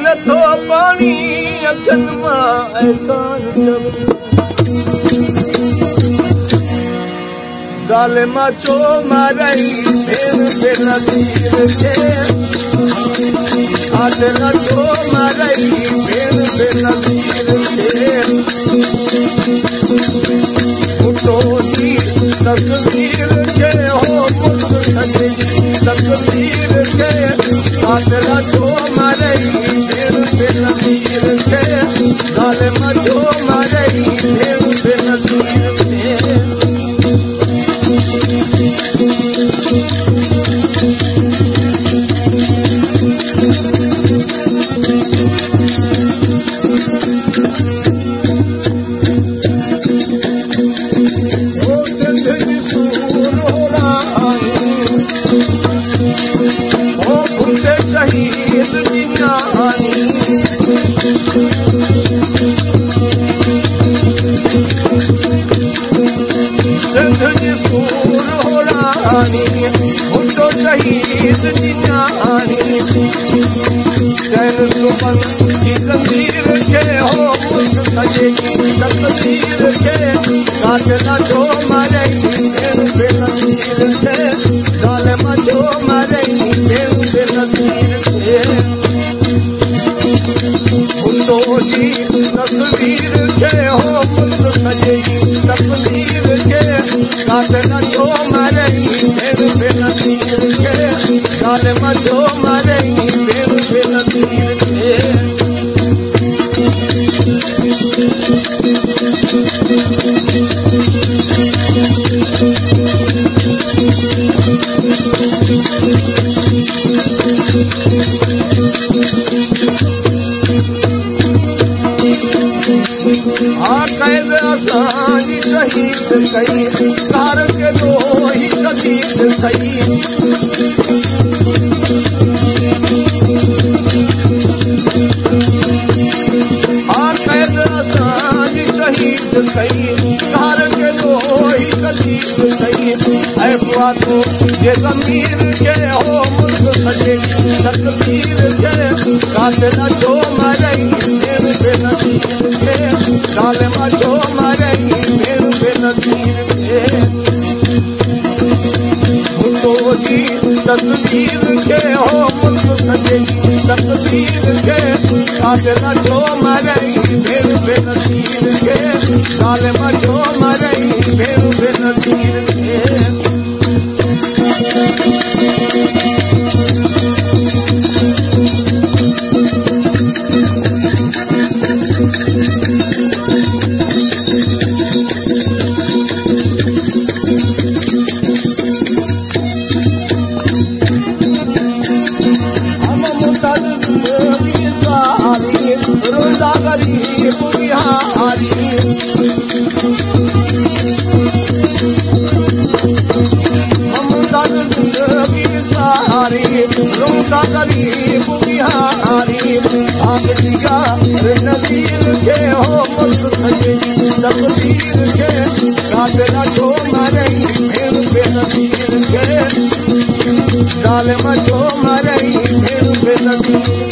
नथो पाणी अखियुनि मां एहसान ज़ालिमा छो मारई भेण बेनज़ीर खे आदिल छो मारई भेण बेनज़ीर खे मुटो जी तस्वीर खे हो मुल्क सॼे जी तस्वीर खे आदिल छो मारई भेण बेनज़ीर खे ज़ालिमा छो मारई भेण बेनज़ीर खे शहीद की कहानी सिंध जी सूर हो रानी मुंडो शहीद की कहानी चैन सुमन की तस्वीर के हो मुल्क सजे की तस्वीर के काटना जो मारे भेण बेनज़ीर के ज़ालिमा जो मारे भेण बेनज़ीर के मुंडो जी तस्वीर के हो मुल्क सजे की तस्वीर के काटना जो मारे भेण बेनज़ीर के ज़ालिमा जो मारे भेण बेनज़ीर के कैद असांजी शहीद कई कार के दो ही शहीद कई कैद असांजी शहीद कई कार के दो ही शहीद कई ऐ बुआतो ये ज़मीर के हो मुल्क सजे तकदीर के कातिल जो मारई भेण बेनज़ीर के ज़ालिमा जो मारई भेण बेनज़ीर के मुंडो जी तस्वीर के हो मुल्क सजे तकदीर के कातिल जो मारई भेण बेनज़ीर के ज़ालिमा जो मारई भेण बेनज़ीर के रोज़ा गरीब बिहारी हमदर्द ज़िंदगी सारी रोज़ा गरीब बिहारी भाग दिया नज़ीर के हो मुल्क सजे तकदीर के कातिल जो मारई भेण बेनज़ीर के ज़ालिमा जो मारई भेण बेनज़ीर